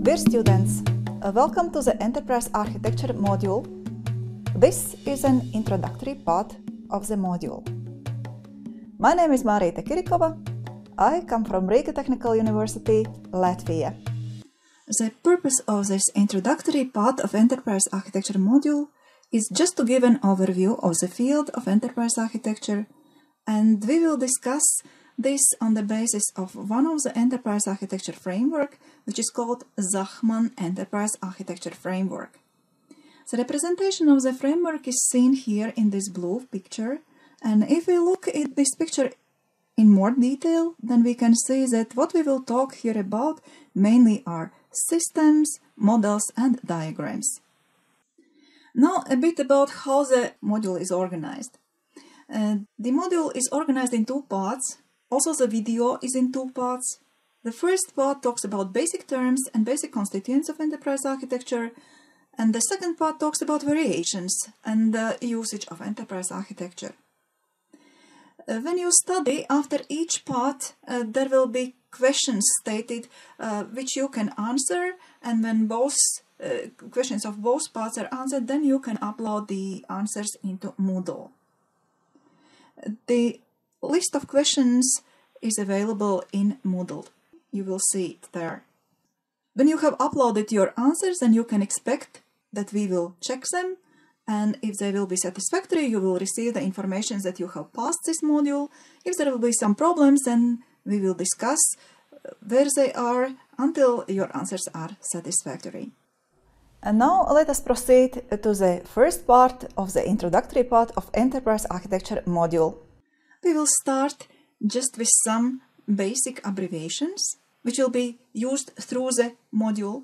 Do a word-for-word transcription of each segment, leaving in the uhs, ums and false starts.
Dear students, uh, welcome to the Enterprise Architecture module. This is an introductory part of the module. My name is Marita Kirikova. I come from Riga Technical University, Latvia. The purpose of this introductory part of Enterprise Architecture module is just to give an overview of the field of enterprise architecture, and we will discuss this on the basis of one of the enterprise architecture framework, which is called Zachman Enterprise Architecture Framework. The representation of the framework is seen here in this blue picture, and if we look at this picture in more detail, then we can see that what we will talk here about mainly are systems, models, and diagrams. Now a bit about how the module is organized. Uh, the module is organized in two parts. Also, the video is in two parts. The first part talks about basic terms and basic constituents of enterprise architecture, and the second part talks about variations and the usage of enterprise architecture. Uh, when you study, after each part, uh, there will be questions stated uh, which you can answer, and when both uh, questions of both parts are answered, then you can upload the answers into Moodle. The list of questions is available in Moodle. You will see it there. When you have uploaded your answers, then you can expect that we will check them, and if they will be satisfactory, you will receive the information that you have passed this module. If there will be some problems, then we will discuss where they are until your answers are satisfactory. And now let us proceed to the first part of the introductory part of Enterprise Architecture module. We will start just with some basic abbreviations, which will be used through the module.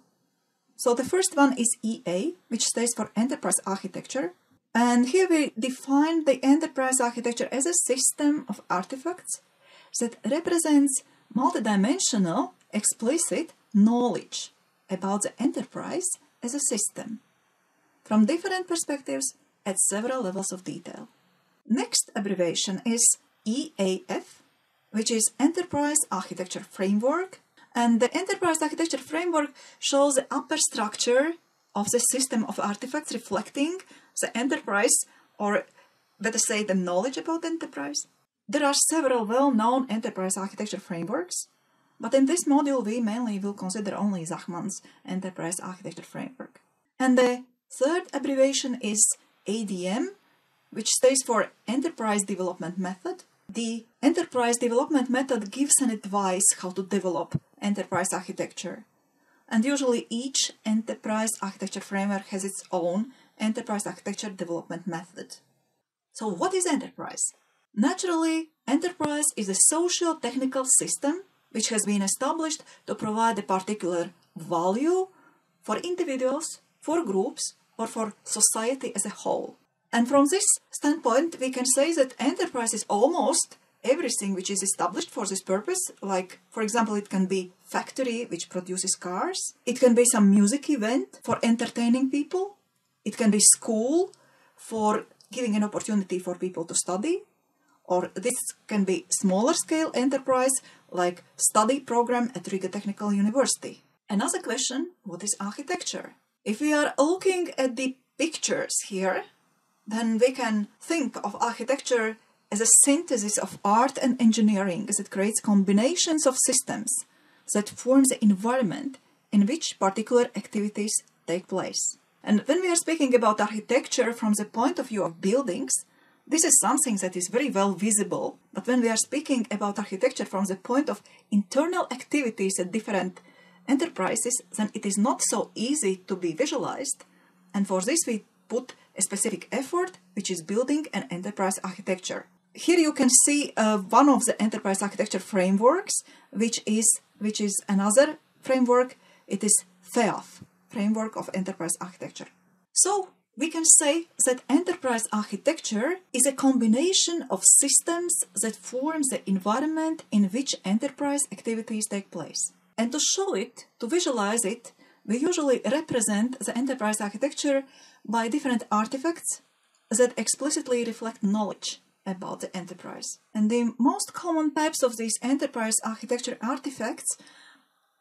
So the first one is E A, which stands for Enterprise Architecture. And here we define the enterprise architecture as a system of artifacts that represents multidimensional, explicit knowledge about the enterprise as a system, from different perspectives at several levels of detail. Next abbreviation is E A F, which is Enterprise Architecture Framework. And the Enterprise Architecture Framework shows the upper structure of the system of artifacts reflecting the enterprise, or better say the knowledge about the enterprise. There are several well-known enterprise architecture frameworks, but in this module we mainly will consider only Zachman's Enterprise Architecture Framework. And the third abbreviation is A D M, which stands for Enterprise Development Method. The Enterprise Development Method gives an advice how to develop enterprise architecture. And usually each enterprise architecture framework has its own enterprise architecture development method. So what is enterprise? Naturally, enterprise is a social technical system which has been established to provide a particular value for individuals, for groups, or for society as a whole. And from this standpoint, we can say that enterprise is almost everything which is established for this purpose. Like, for example, it can be factory which produces cars. It can be some music event for entertaining people. It can be school for giving an opportunity for people to study. Or this can be smaller scale enterprise like study program at Riga Technical University. Another question, what is architecture? If we are looking at the pictures here, then we can think of architecture as a synthesis of art and engineering, as it creates combinations of systems that form the environment in which particular activities take place. And when we are speaking about architecture from the point of view of buildings, this is something that is very well visible. But when we are speaking about architecture from the point of internal activities at different enterprises, then it is not so easy to be visualized. And for this we put a specific effort, which is building an enterprise architecture. Here you can see uh, one of the enterprise architecture frameworks, which is, which is another framework. It is F E A F, Framework of Enterprise Architecture. So we can say that enterprise architecture is a combination of systems that form the environment in which enterprise activities take place. And to show it, to visualize it, we usually represent the enterprise architecture by different artifacts that explicitly reflect knowledge about the enterprise. And the most common types of these enterprise architecture artifacts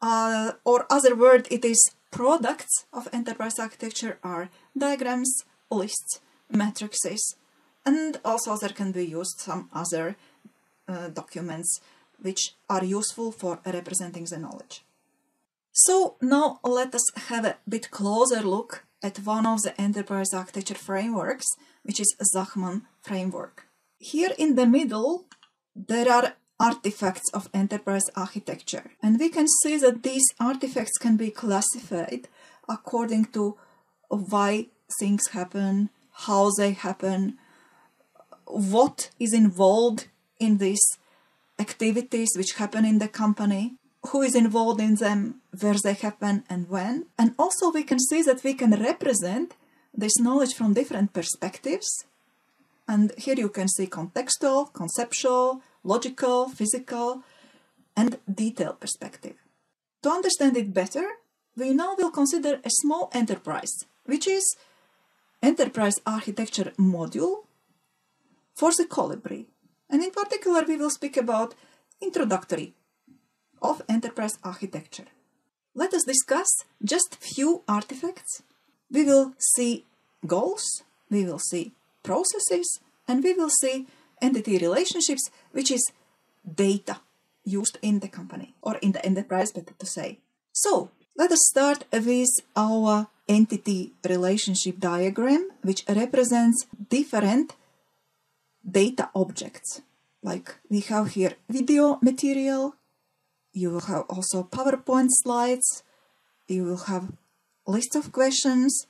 uh, or other word, it is products of enterprise architecture are diagrams, lists, matrices, and also there can be used some other uh, documents which are useful for representing the knowledge. So now let us have a bit closer look at one of the enterprise architecture frameworks, which is Zachman framework. Here in the middle, there are artifacts of enterprise architecture, and we can see that these artifacts can be classified according to why things happen, how they happen, what is involved in these activities which happen in the company, who is involved in them, where they happen and when. And also we can see that we can represent this knowledge from different perspectives. And here you can see contextual, conceptual, logical, physical, and detailed perspective. To understand it better, we now will consider a small enterprise, which is enterprise architecture module for the Colibri. And in particular, we will speak about introductory of enterprise architecture. Let us discuss just few artifacts. We will see goals, we will see processes, and we will see entity relationships, which is data used in the company, or in the enterprise, better to say. So, let us start with our entity relationship diagram, which represents different data objects. Like we have here video material, you will have also PowerPoint slides, you will have list of questions,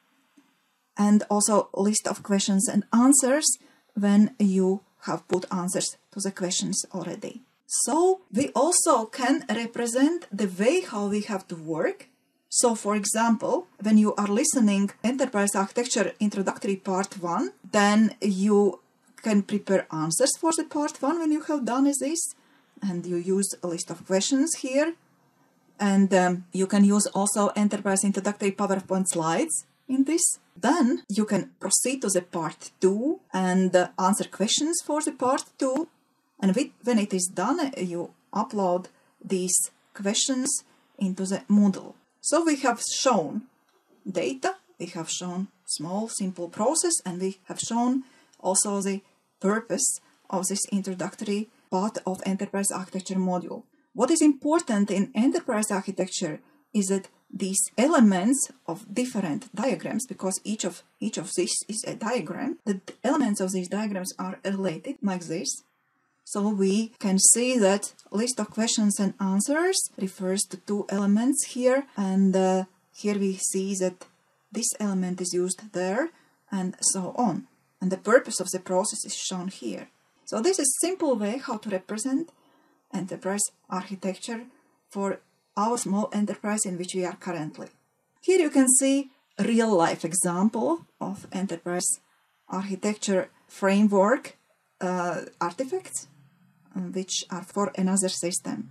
and also list of questions and answers when you have put answers to the questions already. So we also can represent the way how we have to work. So for example, when you are listening Enterprise Architecture Introductory Part one, then you can prepare answers for the Part one when you have done this. And you use a list of questions here. And um, you can use also Enterprise Introductory PowerPoint slides in this. Then you can proceed to the Part two and uh, answer questions for the Part two. And with, when it is done, you upload these questions into the Moodle. So we have shown data, we have shown small, simple process, and we have shown also the purpose of this introductory part of Enterprise Architecture module. What is important in Enterprise Architecture is that these elements of different diagrams, because each of each of these is a diagram, the elements of these diagrams are related like this. So we can see that list of questions and answers refers to two elements here, and uh, here we see that this element is used there, and so on. And the purpose of the process is shown here. So this is a simple way how to represent enterprise architecture for our small enterprise in which we are currently. Here you can see a real-life example of enterprise architecture framework uh, artifacts, which are for another system.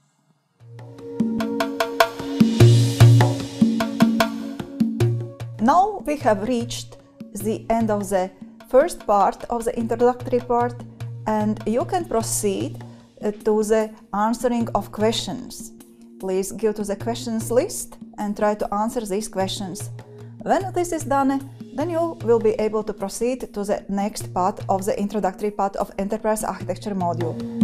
Now we have reached the end of the first part of the introductory part, and you can proceed uh, to the answering of questions. Please go to the questions list and try to answer these questions. When this is done, then you will be able to proceed to the next part of the introductory part of Enterprise Architecture module.